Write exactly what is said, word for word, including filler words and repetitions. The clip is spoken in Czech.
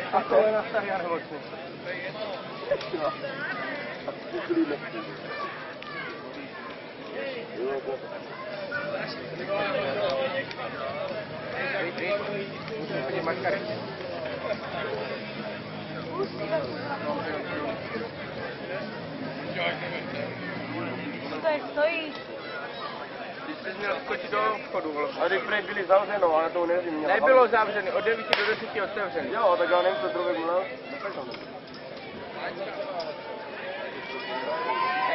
A to je na starý arhemocný. Musím chodit maškary. To je stojí. Ty jsi měl skočit do obchodu, vlastně. A teď prej byli zavřeno, ale to nevím. Nebylo zavřený, od devíti do deseti otevřený. Jo, tak já nevím, co druhé mluv.